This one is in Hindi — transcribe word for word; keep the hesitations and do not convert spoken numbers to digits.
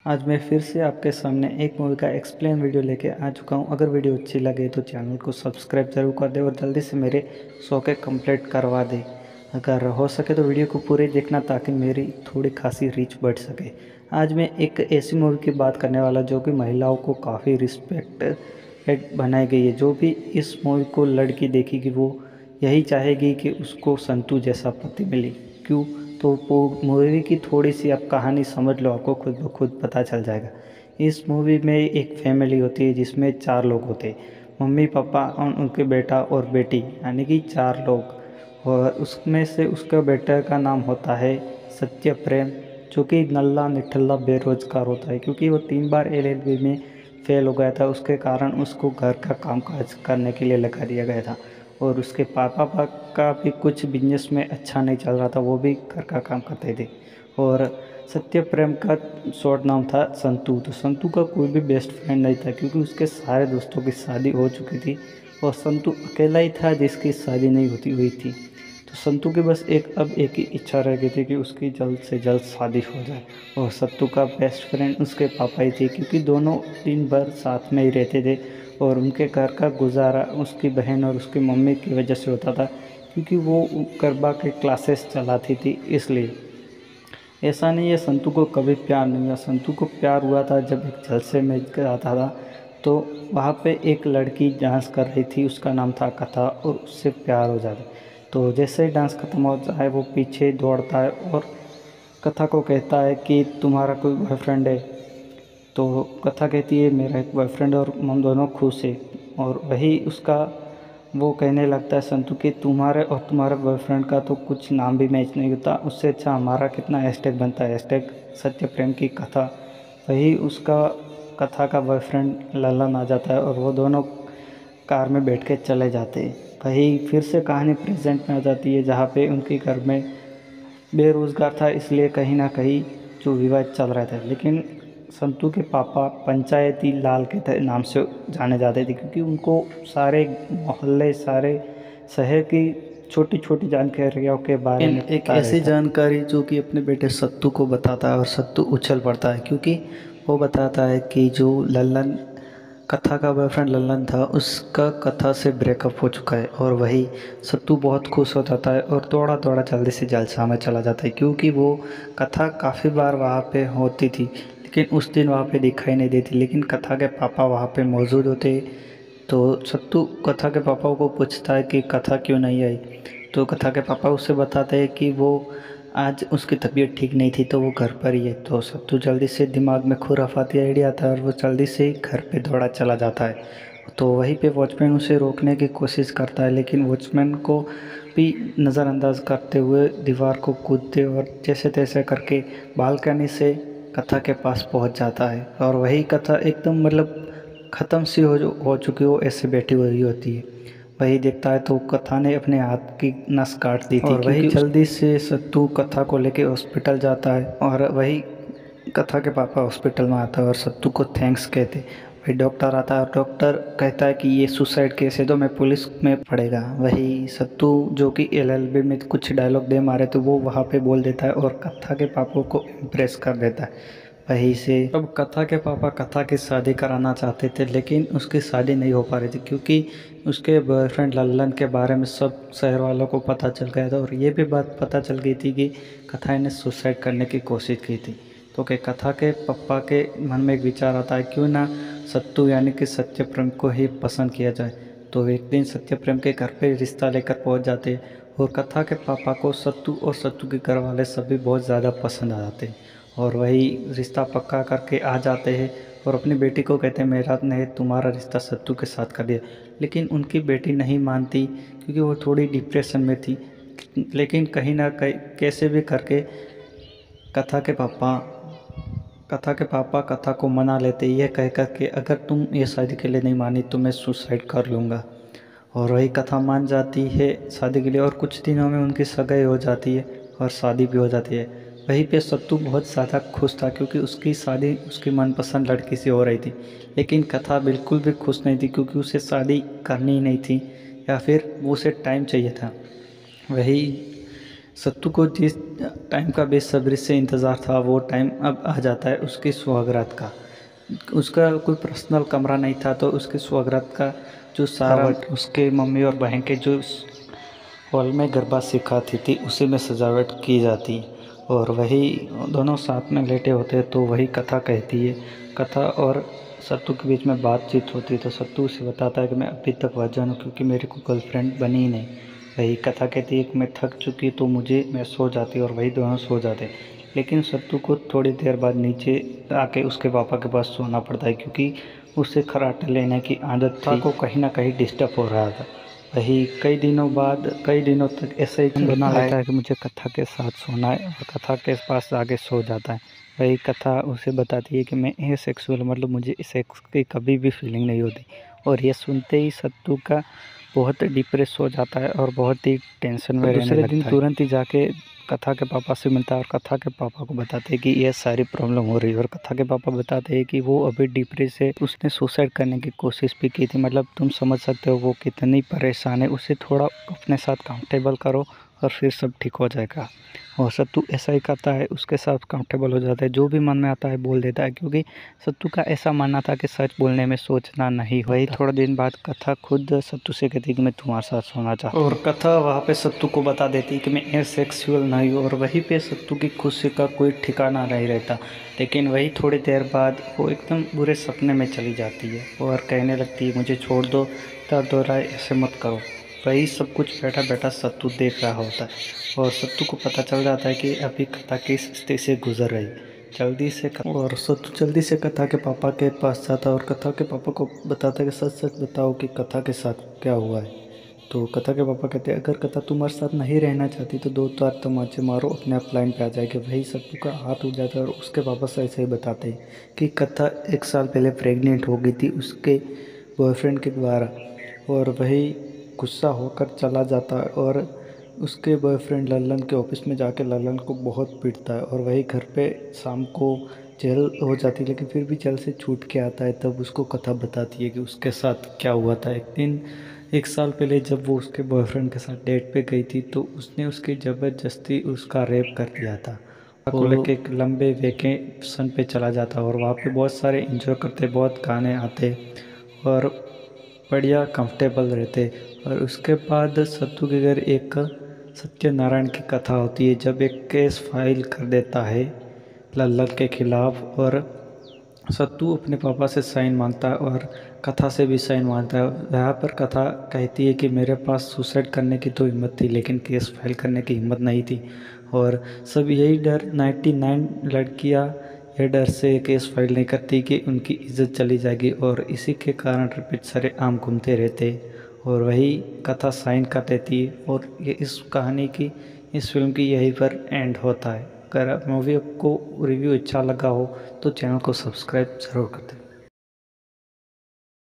आज मैं फिर से आपके सामने एक मूवी का एक्सप्लेन वीडियो लेके आ चुका हूँ। अगर वीडियो अच्छी लगे तो चैनल को सब्सक्राइब जरूर कर दे और जल्दी से मेरे शो के कंप्लीट करवा दे। अगर हो सके तो वीडियो को पूरे देखना ताकि मेरी थोड़ी खासी रीच बढ़ सके। आज मैं एक ऐसी मूवी की बात करने वाला जो कि महिलाओं को काफ़ी रिस्पेक्ट बनाई गई है। जो भी इस मूवी को लड़की देखेगी वो यही चाहेगी कि उसको संतू जैसा पति मिले। क्यों? तो वो मूवी की थोड़ी सी आप कहानी समझ लो, आपको खुद ब खुद पता चल जाएगा। इस मूवी में एक फैमिली होती है जिसमें चार लोग होते हैं, मम्मी पापा और उनके बेटा और बेटी, यानी कि चार लोग। और उसमें से उसका बेटा का नाम होता है सत्य प्रेम, जो कि नल्ला निठल्ला बेरोजगार होता है क्योंकि वो तीन बार एल एल बी में फेल हो गया था। उसके कारण उसको घर का कामकाज करने के लिए लगा दिया गया था। और उसके पापा पा का भी कुछ बिजनेस में अच्छा नहीं चल रहा था, वो भी घर का काम करते थे। और सत्य प्रेम का शॉर्ट नाम था संतू। तो संतू का कोई भी बेस्ट फ्रेंड नहीं था क्योंकि उसके सारे दोस्तों की शादी हो चुकी थी और संतू अकेला ही था जिसकी शादी नहीं होती हुई थी। तो संतू की बस एक अब एक ही इच्छा रह गई थी कि उसकी जल्द से जल्द शादी हो जाए। और संतू का बेस्ट फ्रेंड उसके पापा ही थे क्योंकि दोनों दिन भर साथ में ही रहते थे और उनके घर का गुजारा उसकी बहन और उसकी मम्मी की वजह से होता था क्योंकि वो गरबा के क्लासेस चलाती थी। इसलिए ऐसा नहीं है संतू को कभी प्यार नहीं हुआ। संतू को प्यार हुआ था जब एक जलसे में आता था, तो वहाँ पे एक लड़की डांस कर रही थी, उसका नाम था कथा, और उससे प्यार हो जाता। तो जैसे ही डांस खत्म होता है वो पीछे दौड़ता है और कथा को कहता है कि तुम्हारा कोई बॉयफ्रेंड है? तो कथा कहती है मेरा एक बॉयफ्रेंड और हम दोनों खुश है। और वही उसका वो कहने लगता है संतु कि तुम्हारे और तुम्हारे बॉयफ्रेंड का तो कुछ नाम भी मैच नहीं होता, उससे अच्छा हमारा कितना हैशटैग बनता है, हैशटैग सत्य प्रेम की कथा। वही उसका कथा का बॉयफ्रेंड ललन आ जाता है और वो दोनों कार में बैठ के चले जाते हैं। वही फिर से कहानी प्रेजेंट में आ जाती है जहाँ पे उनके घर में बेरोज़गार था, इसलिए कहीं ना कहीं जो विवाद चल रहा था। लेकिन संतू के पापा पंचायती लाल के नाम से जाने जाते थे क्योंकि उनको सारे मोहल्ले सारे शहर की छोटी छोटी जानकारियों के बारे में एक ऐसी जानकारी जो कि अपने बेटे सत्तू को बताता है और सत्तू उछल पड़ता है क्योंकि वो बताता है कि जो लल्लन कथा का बॉयफ्रेंड लल्लन था उसका कथा से ब्रेकअप हो चुका है। और वही सत्तू बहुत खुश हो जाता है और दौड़ा दौड़ा जल्दी से जलसा में चला जाता है क्योंकि वो कथा काफ़ी बार वहाँ पे होती थी लेकिन उस दिन वहाँ पे दिखाई नहीं देती। लेकिन कथा के पापा वहाँ पे मौजूद होते। तो सत्तू कथा के पापा को पूछता है कि कथा क्यों नहीं आई। तो कथा के पापा उससे बताते हैं कि वो आज उसकी तबीयत ठीक नहीं थी तो वो घर पर ही है। तो सत्तू जल्दी से दिमाग में खुराफाती आइडिया आता है और वो जल्दी से घर पे दौड़ा चला जाता है। तो वहीं पे वॉचमैन उसे रोकने की कोशिश करता है लेकिन वॉचमैन को भी नज़रअंदाज करते हुए दीवार को कूदते और जैसे तैसे करके बालकनी से कथा के पास पहुंच जाता है। और वही कथा एकदम मतलब ख़त्म सी हो हो चुकी हो ऐसे बैठी हुई होती है। वही देखता है तो कथा ने अपने हाथ की नस काट दी थी और वही जल्दी से सत्तू कथा को लेके हॉस्पिटल जाता है। और वही कथा के पापा हॉस्पिटल में आता है और सत्तू को थैंक्स कहते। वही डॉक्टर आता है और डॉक्टर कहता है कि ये सुसाइड केस है तो मैं पुलिस में पड़ेगा। वही सत्तू जो कि एल एल बी में कुछ डायलॉग दे मारे तो वो वहाँ पे बोल देता है और कथा के पापा को इम्प्रेस कर देता है। वहीं से अब कथा के पापा कथा की शादी कराना चाहते थे लेकिन उसकी शादी नहीं हो पा रही थी क्योंकि उसके बॉयफ्रेंड लल्लन के बारे में सब शहर वालों को पता चल गया था और ये भी बात पता चल गई थी कि कथा ने सुसाइड करने की कोशिश की थी। तो कि कथा के पापा के मन में एक विचार आता है क्यों ना सत्तू यानी कि सत्य प्रेम को ही पसंद किया जाए। तो एक दिन सत्य प्रेम के घर पे रिश्ता लेकर पहुंच जाते और कथा के पापा को सत्तू और सत्तू के घर वाले सभी बहुत ज़्यादा पसंद आ जाते और वही रिश्ता पक्का करके आ जाते हैं और अपनी बेटी को कहते हैं मेरा ने तुम्हारा रिश्ता सत्तू के साथ कर दिया। लेकिन उनकी बेटी नहीं मानती क्योंकि वो थोड़ी डिप्रेशन में थी। लेकिन कहीं ना कहीं कैसे भी करके कथा के पापा कथा के पापा कथा को मना लेते ये कह कर के अगर तुम ये शादी के लिए नहीं मानी तो मैं सुसाइड कर लूँगा। और वही कथा मान जाती है शादी के लिए और कुछ दिनों में उनकी सगाई हो जाती है और शादी भी हो जाती है। वहीं पे सत्तू बहुत ज़्यादा खुश था क्योंकि उसकी शादी उसकी मनपसंद लड़की से हो रही थी। लेकिन कथा बिल्कुल भी खुश नहीं थी क्योंकि उसे शादी करनी ही नहीं थी या फिर वो उसे टाइम चाहिए था। वही सत्तू को जिस टाइम का बेसब्री से इंतज़ार था वो टाइम अब आ जाता है उसकी सुहागरात का। उसका कोई पर्सनल कमरा नहीं था तो उसकी सुहागरात का जो सारा उसके मम्मी और बहन के जो हॉल में गरबा सिखाती थी उसी में सजावट की जाती और वही दोनों साथ में लेटे होते तो वही कथा कहती है। कथा और सत्तू के बीच में बातचीत होती है तो सत्तू उसे बताता है कि मैं अभी तक वजन हूँ क्योंकि मेरे को गर्लफ्रेंड बनी ही नहीं। वही कथा कहती है कि मैं थक चुकी तो मुझे मैं सो जाती और वही दोनों सो जाते। लेकिन सत्तू को थोड़ी देर बाद नीचे आके उसके पापा के पास सोना पड़ता है क्योंकि उसे खर्राटे लेने की आदत थी को कहीं ना कहीं डिस्टर्ब हो रहा था। वही कई दिनों बाद कई दिनों तक ऐसे ही बना रहता है कि मुझे कथा के साथ सोना है और कथा के पास आके सो जाता है। वही कथा उसे बताती है कि मैं ए सेक्सुअल मतलब मुझे सेक्स की कभी भी फीलिंग नहीं होती। और ये सुनते ही सत्तू का बहुत डिप्रेस हो जाता है और बहुत ही टेंशन में रहने लगता है। दूसरे दिन तुरंत ही जाके कथा के पापा से मिलता है और कथा के पापा को बताते हैं कि ये सारी प्रॉब्लम हो रही है और कथा के पापा बताते हैं कि वो अभी डिप्रेस है, उसने सुसाइड करने की कोशिश भी की थी। मतलब तुम समझ सकते हो वो कितनी परेशान है। उसे थोड़ा अपने साथ कंफर्टेबल करो और फिर सब ठीक हो जाएगा। और सत्तू ऐसा ही करता है, उसके साथ कंफर्टेबल हो जाता है, जो भी मन में आता है बोल देता है क्योंकि सत्तू का ऐसा मानना था कि सच बोलने में सोचना नहीं होता। वही थोड़ा दिन बाद कथा खुद सत्तू से कहती है कि मैं तुम्हारे साथ सोना चाहती हूँ और कथा वहाँ पे सत्तू को बता देती है कि मैं एयर सेक्सुअल नहीं हूँ और वहीं पे सत्तू की खुशी का कोई ठिकाना नहीं रहता। लेकिन वही थोड़ी देर बाद वो एकदम बुरे सपने में चली जाती है और कहने लगती है मुझे छोड़ दो, दर्द हो रहा है, ऐसे मत करो। वही सब कुछ बैठा बैठा सत्तू देख रहा होता है और सत्तू को पता चल जाता है कि अभी कथा किस स्थिति से गुजर रही। जल्दी से और सत्तू जल्दी से कथा के पापा के पास जाता है और कथा के पापा को बताता है कि सच सच बताओ कि कथा के साथ क्या हुआ है। तो कथा के पापा कहते हैं अगर कथा तुम्हारे साथ नहीं रहना चाहती तो दो चार तमाचे मारो, अपने आप लाइन पे आ जाएगी। वही सत्तू का हाथ उठ जाता है और उसके पापा से ऐसे ही बताते हैं कि कथा एक साल पहले प्रेग्नेंट हो गई थी उसके बॉयफ्रेंड के द्वारा। और वही गुस्सा होकर चला जाता है और उसके बॉयफ्रेंड लल्लन के ऑफिस में जाके लल्लन को बहुत पीटता है और वही घर पे शाम को जेल हो जाती है लेकिन फिर भी जेल से छूट के आता है। तब उसको कथा बताती है कि उसके साथ क्या हुआ था। एक दिन एक साल पहले जब वो उसके बॉयफ्रेंड के साथ डेट पे गई थी तो उसने उसकी ज़बरदस्ती उसका रेप कर दिया था। को लेके एक लंबे वेकेशन पे चला जाता और वहाँ पे बहुत सारे इंजॉय करते, बहुत गाने आते और बढ़िया कंफर्टेबल रहते। और उसके बाद सत्तू के घर एक सत्यनारायण की कथा होती है जब एक केस फाइल कर देता है लल्लन के खिलाफ और सत्तू अपने पापा से साइन मांगता है और कथा से भी साइन मांगता है। यहाँ पर कथा कहती है कि मेरे पास सुसाइड करने की तो हिम्मत थी लेकिन केस फाइल करने की हिम्मत नहीं थी। और सब यही डर निन्यानवे लड़कियाँ यह डर से केस फाइल नहीं करती कि उनकी इज्जत चली जाएगी और इसी के कारण रिपीट सारे आम घूमते रहते और वही कथा साइन कर देती है। और ये इस कहानी की इस फिल्म की यहीं पर एंड होता है। अगर मूवी आपको रिव्यू अच्छा लगा हो तो चैनल को सब्सक्राइब ज़रूर कर दें।